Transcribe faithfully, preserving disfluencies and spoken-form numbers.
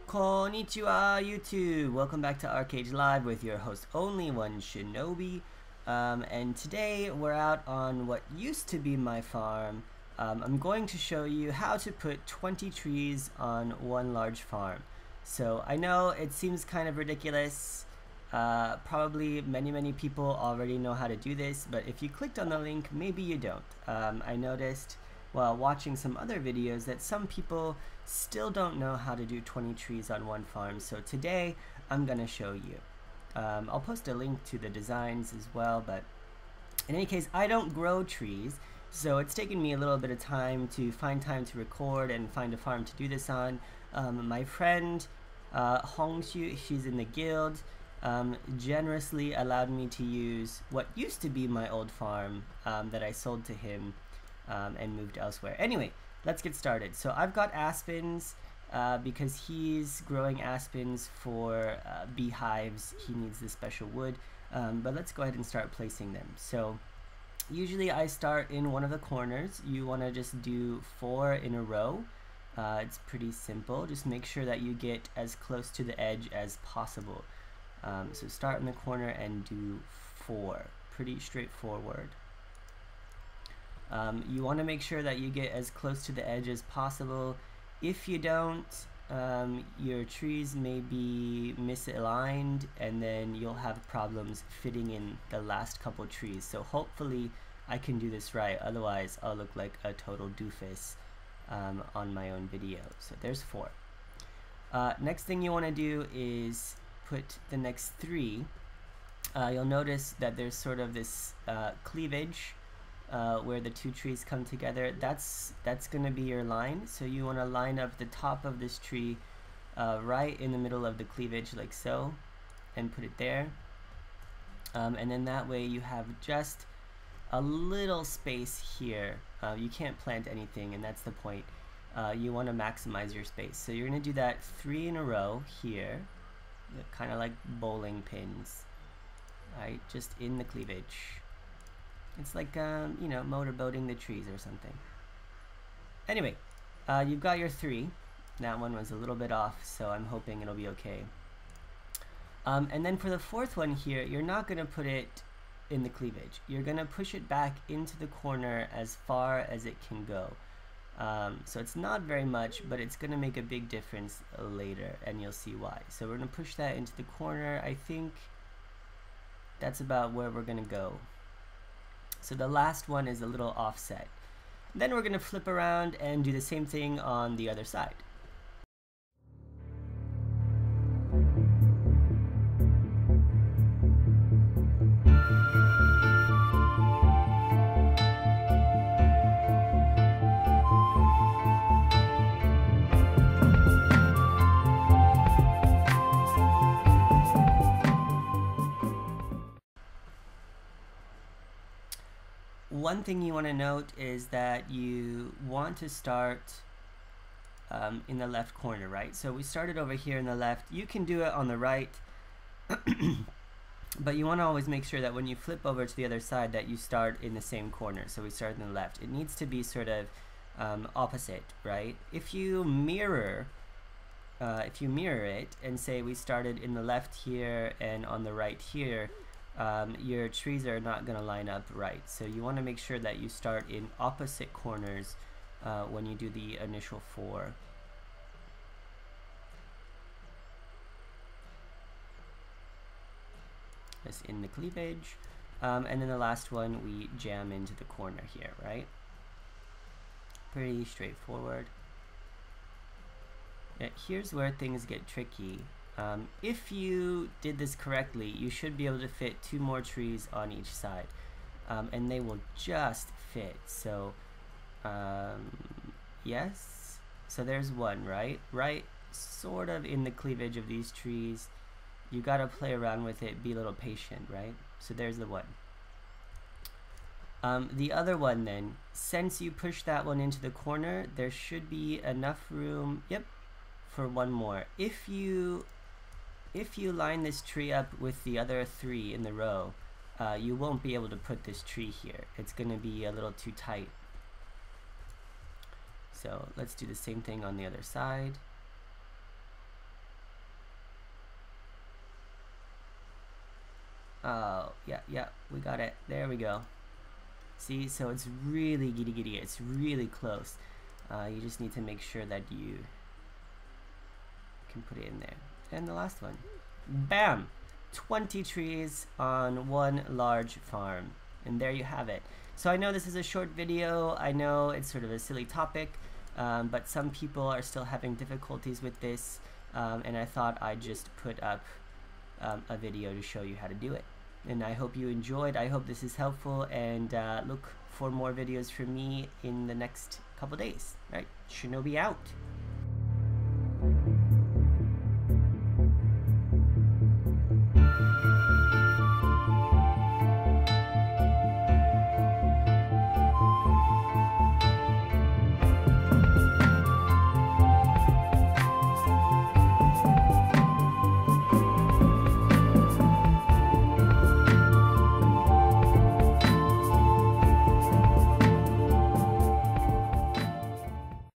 Konnichiwa YouTube! Welcome back to Archeage Live with your host OnlyOneShinobi. Um, and today we're out on what used to be my farm. Um, I'm going to show you how to put twenty trees on one large farm. So I know it seems kind of ridiculous. Uh, probably many many people already know how to do this, but if you clicked on the link, maybe you don't. Um, I noticed while watching some other videos that some people still don't know how to do twenty trees on one farm, so today I'm gonna show you. Um, I'll post a link to the designs as well, but in any case, I don't grow trees, so it's taken me a little bit of time to find time to record and find a farm to do this on. Um, my friend uh, Hong Xu, she's in the guild, um, generously allowed me to use what used to be my old farm um, that I sold to him um, and moved elsewhere. Anyway, let's get started. So I've got aspens uh, because he's growing aspens for uh, beehives. He needs this special wood, um, but let's go ahead and start placing them. So usually I start in one of the corners. You want to just do four in a row. Uh, it's pretty simple. Just make sure that you get as close to the edge as possible. Um, so start in the corner and do four. Pretty straightforward. Um, you want to make sure that you get as close to the edge as possible. If you don't, um, your trees may be misaligned and then you'll have problems fitting in the last couple trees. So hopefully I can do this right, otherwise I'll look like a total doofus um, on my own video. So there's four. Uh, next thing you want to do is put the next three. Uh, you'll notice that there's sort of this uh, cleavage Uh, where the two trees come together. That's that's gonna be your line. So you want to line up the top of this tree uh, right in the middle of the cleavage, like so, and put it there. Um, and then that way you have just a little space here. Uh, you can't plant anything, and that's the point. Uh, you want to maximize your space. So you're gonna do that three in a row here, kind of like bowling pins, right? Just in the cleavage. It's like, um, you know, motorboating the trees or something. Anyway, uh, you've got your three. That one was a little bit off, so I'm hoping it'll be okay. Um, and then for the fourth one here, you're not going to put it in the cleavage. You're going to push it back into the corner as far as it can go. Um, so it's not very much, but it's going to make a big difference later, and you'll see why. So we're going to push that into the corner. I think that's about where we're going to go. So the last one is a little offset. Then we're going to flip around and do the same thing on the other side. One thing you want to note is that you want to start um, in the left corner, right? So we started over here in the left. You can do it on the right, but you want to always make sure that when you flip over to the other side that you start in the same corner. So we start in the left. It needs to be sort of um, opposite, right? If you mirror, uh, if you mirror it and say we started in the left here and on the right here, Um, your trees are not going to line up right. So you want to make sure that you start in opposite corners uh, when you do the initial four. Just in the cleavage. Um, and then the last one we jam into the corner here, right? Pretty straightforward. Yeah, here's where things get tricky. Um, if you did this correctly, you should be able to fit two more trees on each side, um, and they will just fit. So um, yes, so there's one, right right sort of in the cleavage of these trees. You gotta play around with it, be a little patient, right? So there's the one. Um, the other one then, since you push that one into the corner, there should be enough room, yep, for one more. If you If you line this tree up with the other three in the row, uh, you won't be able to put this tree here. It's going to be a little too tight. So let's do the same thing on the other side. Oh, yeah, yeah, we got it. There we go. See, so it's really giddy giddy. It's really close. Uh, you just need to make sure that you can put it in there. And the last one. Bam! twenty trees on one large farm. And there you have it. So I know this is a short video. I know it's sort of a silly topic, um, but some people are still having difficulties with this. Um, and I thought I'd just put up um, a video to show you how to do it. And I hope you enjoyed. I hope this is helpful, and uh, look for more videos from me in the next couple days. Right? Shinobi out.